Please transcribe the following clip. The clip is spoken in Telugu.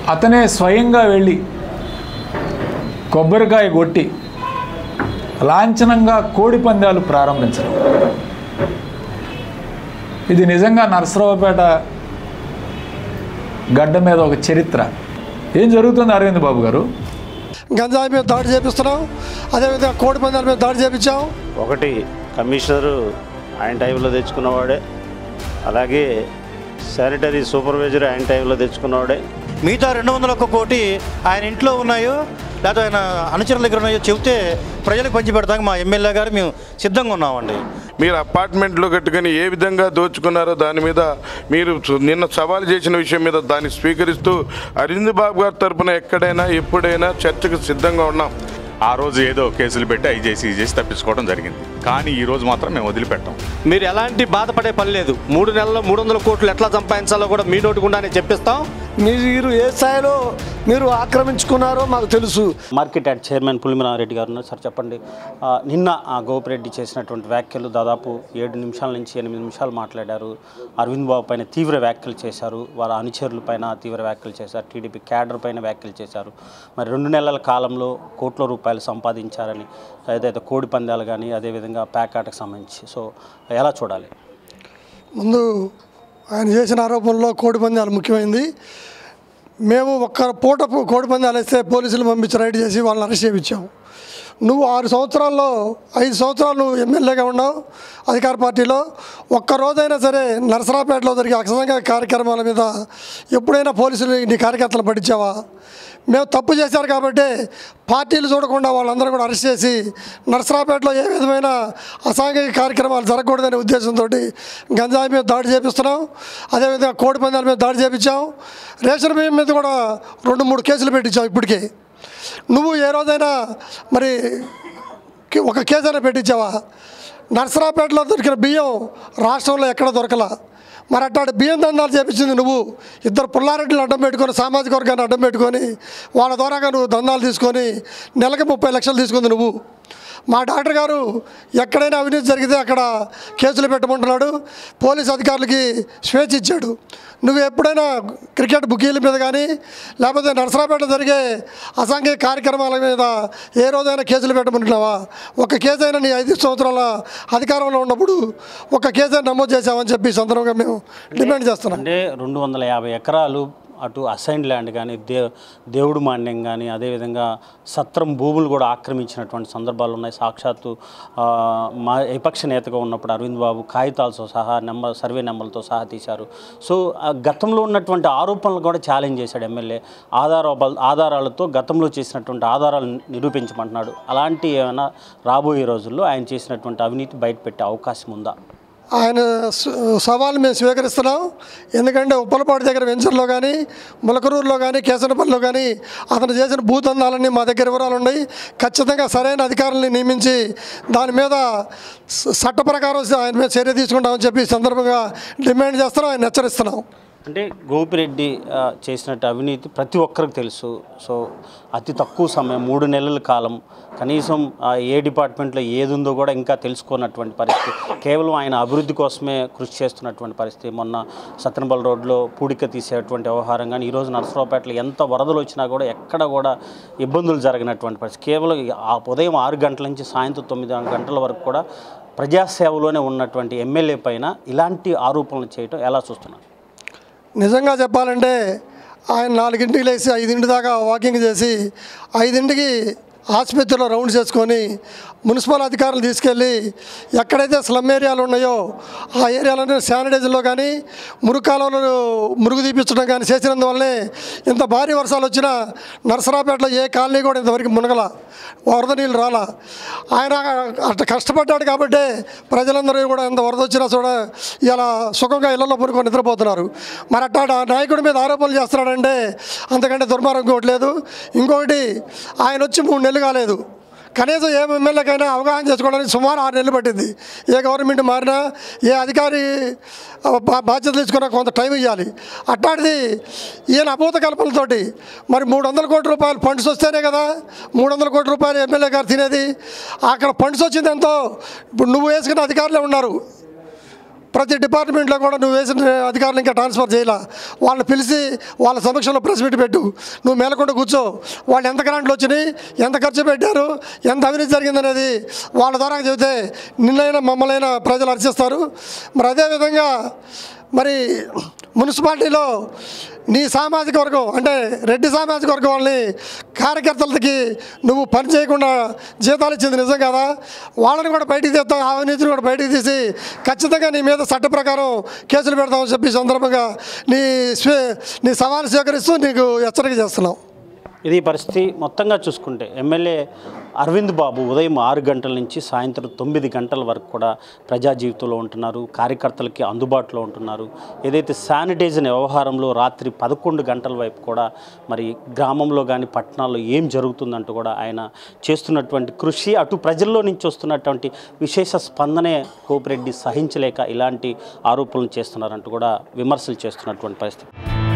అతనే స్వయంగా వెళ్ళి కొబ్బరికాయ కొట్టి లాంఛనంగా కోడి పందాలు ప్రారంభించడం, ఇది నిజంగా నరసరావుపేట గడ్డ మీద ఒక చరిత్ర. ఏం జరుగుతుంది అరవింద్ బాబు గారు? గంజాయి మీద దాడి చేపిస్తున్నాం, అదేవిధంగా కోడి పందాల మీద దాడి చేపించాం. ఒకటి కమిషనరు ఆయన టైంలో తెచ్చుకున్నవాడే, అలాగే శానిటరీ సూపర్వైజర్ ఆయన టైంలో తెచ్చుకున్నవాడే. మిగతా 201 కోటి ఆయన ఇంట్లో ఉన్నాయో లేకపోతే ఆయన అనుచరుల దగ్గర ఉన్నాయో చెబితే ప్రజలకు పంచి పెడతాక మా ఎమ్మెల్యే గారు మేము సిద్ధంగా ఉన్నామండి. మీరు అపార్ట్మెంట్లో కట్టుకొని ఏ విధంగా దోచుకున్నారో దాని మీద మీరు నిన్న సవాల్ చేసిన విషయం మీద దాన్ని స్వీకరిస్తూ అరవింద్ బాబు గారి తరఫున ఎక్కడైనా ఎప్పుడైనా చర్చకు సిద్ధంగా ఉన్నాం. ఆ రోజు ఏదో కేసులు పెట్టి అవి చేసి తప్పించుకోవడం జరిగింది, కానీ ఈ రోజు మాత్రం మేము వదిలిపెట్టాం. మీరు ఎలాంటి బాధపడే పని లేదు. 3 నెలల్లో 300 కోట్లు ఎట్లా సంపాదించాలో కూడా మీ నోటి గుండానే చెప్పిస్తాం. మీరు ఏ స్థాయిలో మీరు ఆక్రమించుకున్నారో మాకు తెలుసు. మార్కెట్ యార్డ్ చైర్మన్ పులిమినారెడ్డి గారు ఉన్నారు. సార్ చెప్పండి, నిన్న గోపిరెడ్డి చేసినటువంటి వ్యాఖ్యలు దాదాపు 7 నిమిషాల నుంచి 8 నిమిషాలు మాట్లాడారు. అరవింద్ బాబు పైన తీవ్ర వ్యాఖ్యలు చేశారు, వారి అనుచరుల పైన తీవ్ర వ్యాఖ్యలు చేశారు, టీడీపీ క్యాడర్ పైన వ్యాఖ్యలు చేశారు. మరి 2 నెలల కాలంలో కోట్ల రూపాయలు సంపాదించారని, ఏదైతే కోడి పందాలు కానీ అదేవిధంగా ప్యాకాటకు సంబంధించి, సో ఎలా చూడాలి? ముందు ఆయన చేసిన ఆరోపణలో కోడి పందాలు ముఖ్యమైనది. మేము ఒక్క పూట కోడి పందాలు వేస్తే పోలీసులు పంపించి రైడ్ చేసి వాళ్ళని అరెస్ట్ చేయించాము. నువ్వు 6 సంవత్సరాల్లో 5 సంవత్సరాలు నువ్వు ఎమ్మెల్యేగా ఉన్నావు అధికార పార్టీలో. ఒక్కరోజైనా సరే నరసరావుపేటలో జరిగే అసంఘిక కార్యక్రమాల మీద ఎప్పుడైనా పోలీసులు నీ కార్యకర్తలు పట్టించావా? మేము తప్పు చేశారు కాబట్టి పార్టీలు చూడకుండా వాళ్ళందరూ కూడా అరెస్ట్ చేసి నరసరావుపేటలో ఏ విధమైన అసాంఘిక కార్యక్రమాలు జరగకూడదనే ఉద్దేశంతో గంజాయి మీద దాడి చేపిస్తున్నాం, అదేవిధంగా కోడి పందాల మీద దాడి చేపించాం. రేషన్ బియ్యం మీద కూడా 2-3 కేసులు పెట్టించాం ఇప్పటికే. నువ్వు ఏ రోజైనా మరి ఒక కేసైనా పెట్టించావా? నరసరావుపేటలో దొరికిన బియ్యం రాష్ట్రంలో ఎక్కడ దొరకలా. మరి అట్లాంటి బియ్యం దందాలు చేపించింది నువ్వు. 2 పుల్లారెడ్డిని అడ్డం పెట్టుకొని, సామాజిక వర్గాన్ని అడ్డం పెట్టుకొని వాళ్ళ ద్వారాగా నువ్వు దందాలు తీసుకొని నెలకి 30 లక్షలు తీసుకుంది నువ్వు. మా డాక్టర్ గారు ఎక్కడైనా అవినీతి జరిగితే అక్కడ కేసులు పెట్టమంటున్నాడు, పోలీస్ అధికారులకి స్వేచ్ఛ ఇచ్చాడు. నువ్వు ఎప్పుడైనా క్రికెట్ బుకీల మీద కానీ లేకపోతే నరసరావుపేట జరిగే అసాంఘిక కార్యక్రమాల మీద ఏ రోజైనా కేసులు పెట్టమంటున్నావా? ఒక కేసైనా నీ 5 సంవత్సరాల అధికారంలో ఉన్నప్పుడు ఒక కేసైనా నమోదు చేసామని చెప్పి సందర్భంగా మేము డిమాండ్ చేస్తున్నాం. అంటే 250 ఎకరాలు అటు అసైన్ ల్యాండ్ కానీ దేవుడు మాన్యం కానీ అదేవిధంగా సత్రం భూములు కూడా ఆక్రమించినటువంటి సందర్భాలు ఉన్నాయి. సాక్షాత్తు మా విపక్ష నేతగా ఉన్నప్పుడు అరవింద్ బాబు కాగితాలతో సహా సర్వే నెంబర్లతో సహా తీశారు. సో గతంలో ఉన్నటువంటి ఆరోపణలు కూడా ఛాలెంజ్ చేశాడు ఎమ్మెల్యే. ఆధారాలతో గతంలో చేసినటువంటి ఆధారాలు నిరూపించమంటున్నాడు. అలాంటి ఏమైనా రాబోయే రోజుల్లో ఆయన చేసినటువంటి అవినీతి బయటపెట్టే అవకాశం ఉందా? ఆయన సవాలు మేము స్వీకరిస్తున్నాం. ఎందుకంటే ఉప్పలపాడు దగ్గర వెంచర్లో కానీ ములకరూరులో కానీ కేసనపల్లిలో కానీ అతను చేసిన భూతందాలన్నీ మా దగ్గర వివరాలు ఉన్నాయి. ఖచ్చితంగా సరైన అధికారులని నియమించి దాని మీద చట్ట ప్రకారం ఆయన మీద చర్య తీసుకుంటామని చెప్పి సందర్భంగా డిమాండ్ చేస్తున్నాం, ఆయన హెచ్చరిస్తున్నాం. అంటే గోపిరెడ్డి చేసినట్టు అవినీతి ప్రతి ఒక్కరికి తెలుసు. సో అతి తక్కువ సమయం 3 నెలల కాలం కనీసం ఏ డిపార్ట్మెంట్లో ఏది ఉందో కూడా ఇంకా తెలుసుకున్నటువంటి పరిస్థితి. కేవలం ఆయన అభివృద్ధి కోసమే కృషి చేస్తున్నటువంటి పరిస్థితి. మొన్న సత్తెనపల్లి రోడ్లో పూడిక తీసేటువంటి వ్యవహారం కానీ, ఈరోజు నరసరావుపేటలో ఎంత వరదలు వచ్చినా కూడా ఎక్కడ కూడా ఇబ్బందులు జరగనటువంటి పరిస్థితి. కేవలం ఉదయం 6 గంటల నుంచి సాయంత్రం 9 గంటల వరకు కూడా ప్రజాసేవలోనే ఉన్నటువంటి ఎమ్మెల్యే పైన ఇలాంటి ఆరోపణలు చేయటం ఎలా చూస్తున్నారు? నిజంగా చెప్పాలంటే ఆయన 4ంటికి లేచి 5 దాకా వాకింగ్ చేసి 5ంటికి ఆసుపత్రిలో రౌండ్ చేసుకొని మున్సిపల్ అధికారులు తీసుకెళ్ళి ఎక్కడైతే స్లమ్ ఏరియాలు ఉన్నాయో ఆ ఏరియాలోనే శానిటైజర్లో కానీ మురుకాలలో మురుగు తీపించడం కానీ చేసినందువల్లే ఇంత భారీ వర్షాలు వచ్చినా నరసరావుపేటలో ఏ కాలనీ కూడా ఇంతవరకు మునగల, వరద నీళ్ళు రాలా. ఆయన అట్లా కష్టపడ్డాడు కాబట్టి ప్రజలందరూ కూడా ఎంత వరద వచ్చినా కూడా ఇలా సుఖంగా ఇళ్లలో పడుకొని నిద్రపోతున్నారు. మరి అట్లా నాయకుడి మీద ఆరోపణలు చేస్తున్నాడంటే అంతకంటే దుర్మార్గం ఇంకోటి లేదు. ఇంకొకటి ఆయన వచ్చి 3 నెలలు కాలేదు. కనీసం ఏ ఎమ్మెల్యేకైనా అవగాహన చేసుకోవడానికి సుమారు 6 నెలలు పట్టింది. ఏ గవర్నమెంట్ మారినా ఏ అధికారి బాధ్యతలు తీసుకున్నా కొంత టైం ఇవ్వాలి. అట్లాంటిది ఈయన అభూత కల్పనలతోటి మరి 300 కోట్ల రూపాయలు ఫండ్స్ వస్తేనే కదా 300 కోట్ల రూపాయలు ఎమ్మెల్యే గారు తినేది. అక్కడ ఫండ్స్ వచ్చింది ఎంతో ఇప్పుడు నువ్వు వేసుకున్న అధికారులే ఉన్నారు. ప్రతి డిపార్ట్మెంట్లో కూడా నువ్వు వేసిన అధికారులు ఇంకా ట్రాన్స్ఫర్ చేయాల. వాళ్ళని పిలిచి వాళ్ళ సమక్షంలో ప్రెస్ మీట్ పెట్టు. నువ్వు మేలకుండా కూర్చో. వాళ్ళు ఎంత గ్రాంట్లు వచ్చినాయి, ఎంత ఖర్చు పెట్టారు, ఎంత అవినీతి జరిగిందనేది వాళ్ళ ద్వారా చెబితే నిన్నైనా మమ్మల్ని ప్రజలు హర్షిస్తారు. మరి అదేవిధంగా మరి మున్సిపాలిటీలో నీ సామాజిక వర్గం అంటే రెడ్డి సామాజిక వర్గం వాళ్ళని కార్యకర్తలకి నువ్వు పని చేయకుండా జీతాలు ఇచ్చింది నిజం కదా? వాళ్ళని కూడా బయటికి తీస్తాం, అవినీతిని కూడా బయటికి తీసి ఖచ్చితంగా నీ మీద చట్ట ప్రకారం కేసులు పెడతామని చెప్పి సందర్భంగా నీ సవాలు స్వీకరిస్తూ నీకు హెచ్చరిక చేస్తున్నాం. ఇది పరిస్థితి. మొత్తంగా చూసుకుంటే ఎమ్మెల్యే అరవింద్ బాబు ఉదయం 6 గంటల నుంచి సాయంత్రం 9 గంటల వరకు కూడా ప్రజా జీవితంలో ఉంటున్నారు, కార్యకర్తలకి అందుబాటులో ఉంటున్నారు. ఏదైతే శానిటైజర్ వ్యవహారంలో రాత్రి 11 గంటల వైపు కూడా మరి గ్రామంలో కానీ పట్టణాల్లో ఏం జరుగుతుందంటూ కూడా ఆయన చేస్తున్నటువంటి కృషి, అటు ప్రజల్లో నుంచి వస్తున్నటువంటి విశేష స్పందనే కోపిరెడ్డి సహించలేక ఇలాంటి ఆరోపణలు చేస్తున్నారంటూ కూడా విమర్శలు చేస్తున్నటువంటి పరిస్థితి.